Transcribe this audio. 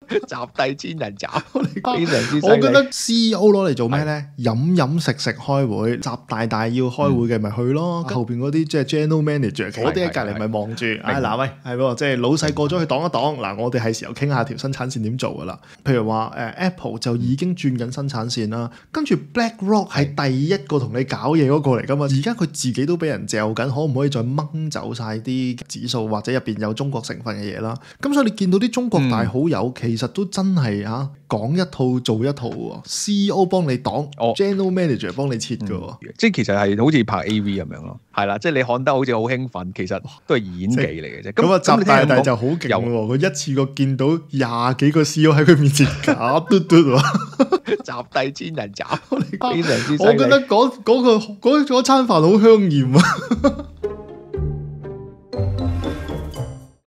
集帝千人斬，非常之犀利。 我覺得 CEO 攞嚟做咩咧？飲食開會，習大要開會嘅咪去咯。後邊嗰啲即係 general manager，嗰啲喺隔離咪望住。嗱喂，係喎，即係老細過咗去擋一擋。嗱，我哋係時候傾下條生產線點做噶啦。譬如話Apple 就已經轉緊生產線啦，跟住 BlackRock 係第一個同你搞嘢嗰個嚟噶嘛。而家佢自己都俾人嚼緊，可唔可以再掹走晒啲指數或者入邊有中國成分嘅嘢啦？咁所以你見到啲中國大好友其實都真係嚇講一套做一套喎。CEO 幫你擋，General Manager 幫你切嘅喎。 即係其實係好似拍 AV 咁樣咯。係啦，即係你看得好似好興奮，其實都係演技嚟嘅啫。 咁啊，習大就好勁喎，佢一次過見到廿幾個 CEO 喺佢面前假嘟嘟喎， 集帝千人斬，非常之犀利。 我覺得嗰餐飯好香豔啊！